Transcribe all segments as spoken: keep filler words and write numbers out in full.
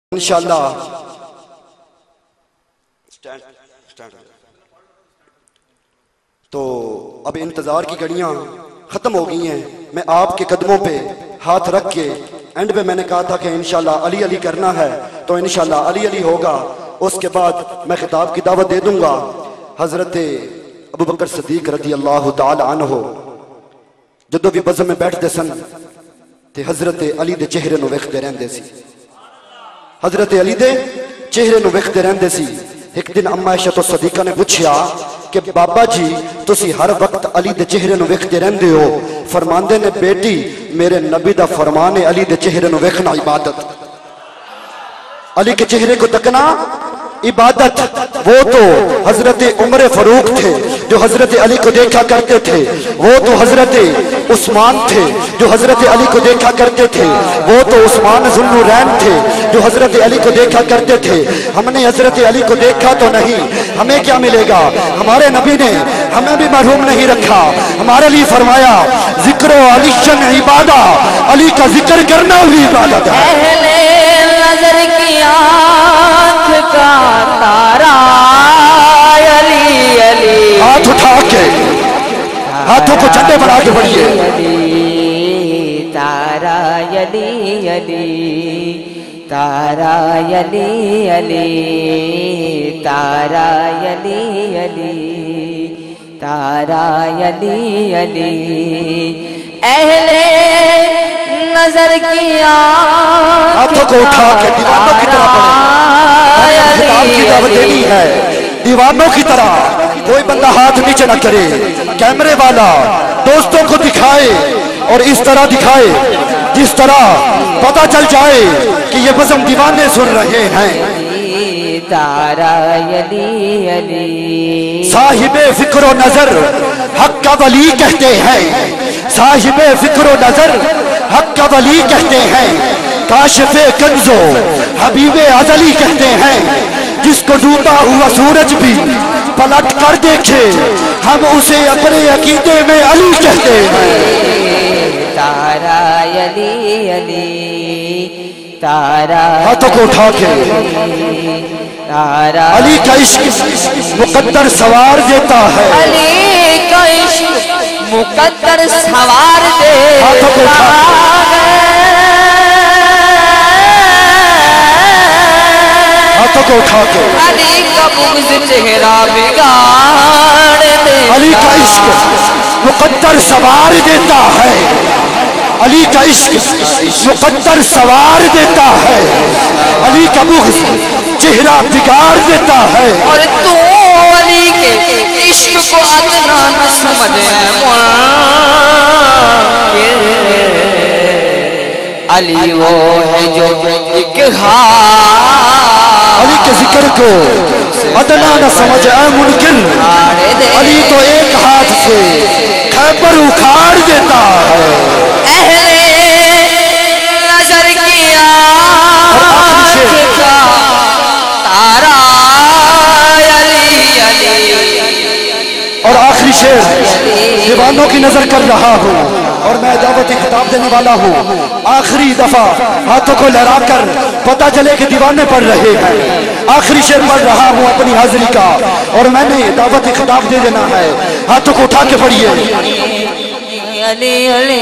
انشاءاللہ تو اب انتظار کی گھڑیاں ختم ہو گئی ہیں. میں آپ کے قدموں پہ ہاتھ رکھ کے اینڈ پہ میں نے کہا تھا کہ انشاءاللہ علی علی کرنا ہے تو انشاءاللہ علی علی ہوگا. اس کے بعد میں خطاب کی دعوت دے دوں گا. حضرت ابوبکر صدیق رضی اللہ تعالی عنہ جدو بھی بزم میں بیٹھتے سن تے حضرت علی دے چہرے نو ویکھدے رہندے سی. حضرت علی دے چہرے نو ویکھدے رہندے سی. ایک دن اما عائشہ صدیقہ نے پوچھیا کہ بابا جی تسی ہر وقت علی دے چہرے نو ویکھدے رہندے ہو. فرماندے نے بیٹی میرے نبی دا فرمان ہے علی دے چہرے نو ویکھنا عبادت. علی کے چہرے کو تکنا عبادت. وہ تو حضرت عمر فاروق تھے جو حضرت علی کو دیکھا کرتے تھے. وہ تو حضرت عثمان تھے جو حضرت علی کو دیکھا کرتے تھے. وہ تو عثمان ذو النورین تھے جو حضرت علی کو دیکھا کرتے تھے. ہم نے حضرت علی کو دیکھا تو نہیں, ہمیں کیا ملے گا؟ ہمارے نبی نے ہمیں بھی محروم نہیں رکھا. ہمارے لیے فرمایا ذکر و علی شن عبادہ, علی کا ذکر کرنا بھی عبادت ہے. اہل نظر کی آنکھ کا تارا علی علی, ہاتھ اٹھا کے ہاتھوں کو جھنڈے بنا کے پڑھیے. تارا علی علی, تارا علی علی, تارا علی علی, تارا علی علی. اہل نظر کی ہاتھوں کو اٹھا کے دیوانوں کی طرح پڑھیں. خطاب کی دعوت دینی ہے دیوانوں کی طرح. کوئی بندہ ہاتھ نیچے نہ کرے. کیمرے والا دوستوں کو دکھائے اور اس طرح دکھائے جس طرح پتہ چل جائے کہ یہ بزم دیوانے سن رہے ہیں. تارا علی علی, صاحب فکر و نظر حق کا ولی کہتے ہیں. صاحب فکر و نظر حق کا ولی کہتے ہیں. کاشف کنز و حبیب ازلی کہتے ہیں. جس کو ڈوبا ہوا سورج بھی پلٹ کر دیکھے ہم اسے اپنے عقیدے میں علی کہتے ہیں. تارا علی علی, تارا ہاتھوں کو اٹھا کے تارا علی کا عشق مقدر سوار دیتا ہے. علی کا عشق مقدر سوار ہاتھوں کو دیتا اٹھا ہاتھوں کو اٹھا کے علی کا بغض چہرہ بگاڑ دے. علی کا عشق مقدر سوار دیتا ہے. علی کا عشق مقدر سوار دیتا ہے. علی کا بغض چہرہ بگاڑ دیتا ہے. اور تو علی کے عشق کو ادنا نہ سمجھے. علی وہ ہے جو ایک علی کے ذکر کو ادنا نہ سمجھ اے منکر. علی تو ایک ہاتھ سے خیبر اکھاڑ دیتا ہے. اہل نظر کی آنکھ کا تارا علی علی. اور آخری شعر دیوانوں کی نظر کر رہا ہوں اور میں دعوت خطاب دینے والا ہوں. آخری دفعہ ہاتھوں کو لہرا کر پتہ چلے کہ دیوانے پڑھ رہے ہیں. آخری شعر پڑھ رہا ہوں اپنی حاضری کا اور میں نے دعوت خطاب دے دینا ہے. ہاتھوں کو اٹھا کے پڑھیے. علی علی,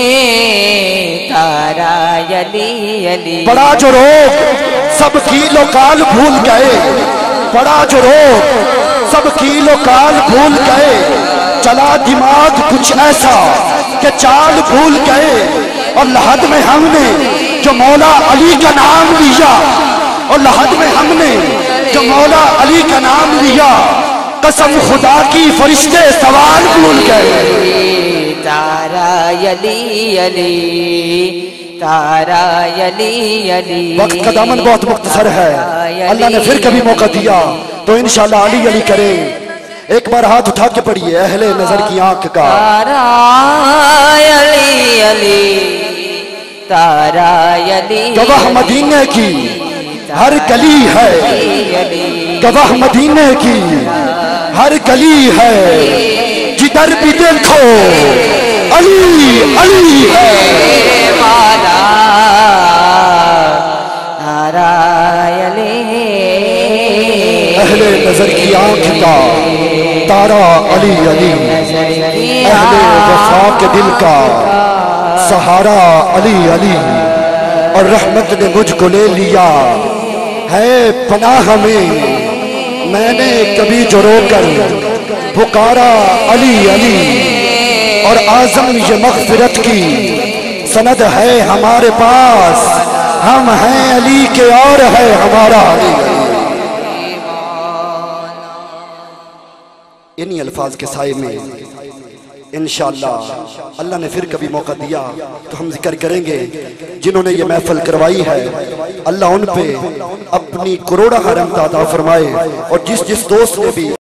تارا علی علی. بڑا جو روگ سب کیلو کال بھول گئے. بڑا جو روگ سب کیلو کال بھول گئے. چلا دماغ کچھ ایسا کہ چال بھول گئے. اور لحد میں ہم نے جو مولا علی کا نام لیا, اور لحد میں ہم نے جو مولا علی کا نام لیا, قسم خدا کی فرشتے سوال بھول گئے. تارا علی علی, تارا علی علی. وقت کا دامن بہت مختصر ہے. اللہ نے پھر کبھی موقع دیا تو انشاءاللہ علی علی کریں. ایک بار ہاتھ اٹھا کے پڑھیے اہل نظر کی آنکھ کا. تارا علی علی, تارا علی. گواہ مدینے کی ہر گلی ہے. گواہ مدینے کی ہر گلی ہے. جدھر بھی دیکھو علی علی ہے. तारा अली, अहले नजर की आंख का तारा अली अली, अहले वफा के दिल का सहारा अली अली। और रहमत ने मुझको ले लिया है पनाह में, मैंने कभी जो रोकर पुकारा अली अली। और आज़म ये मग़फ़िरत की सनद है हमारे पास, हम हैं अली के और है हमारा अली। इन्हीं अल्फाज के साए में इंशाअल्लाह अल्लाह ने फिर कभी मौका दिया तो हम जिक्र करेंगे जिन्होंने ये महफिल करवाई है। अल्लाह उन पे अपनी करोड़ा रहमत अता फरमाए। और जिस जिस दोस्त ने भी